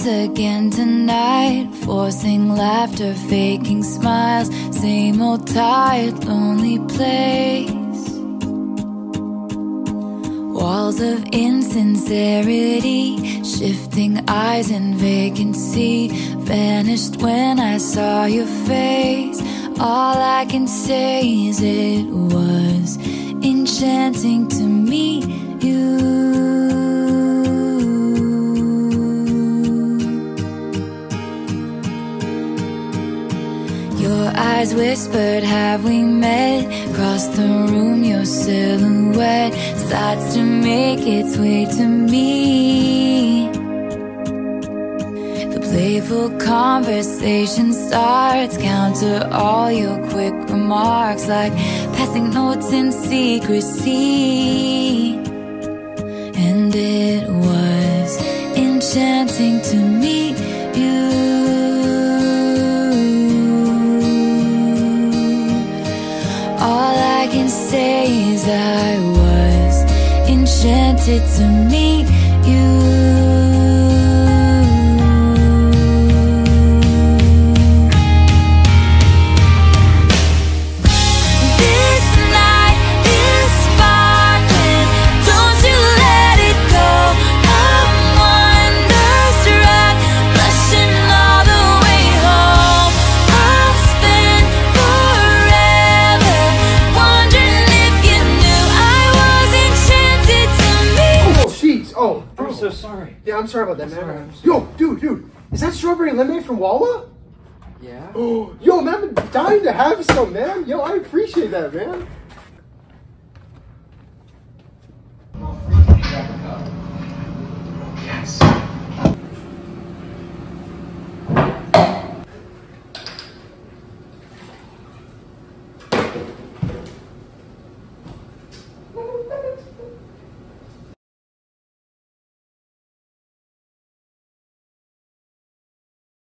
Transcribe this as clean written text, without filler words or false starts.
again tonight, forcing laughter, faking smiles. Same old tired, lonely place. Walls of insincerity, shifting eyes and vacancy. Vanished when I saw your face. All I can say is it was enchanting to meet you. Your eyes whispered, have we met? Across the room, your silhouette starts to make its way to me. The playful conversation starts, counter all your quick remarks, like passing notes in secrecy. And it was enchanting to meet you. All I can say is I was enchanted to meet you. Oh, I'm so sorry. Yeah, I'm sorry about that, man. Yo, dude, is that strawberry lemonade from Wawa? Yeah. Oh, yo, man, I'm dying to have some, man. Yo, I appreciate that, man.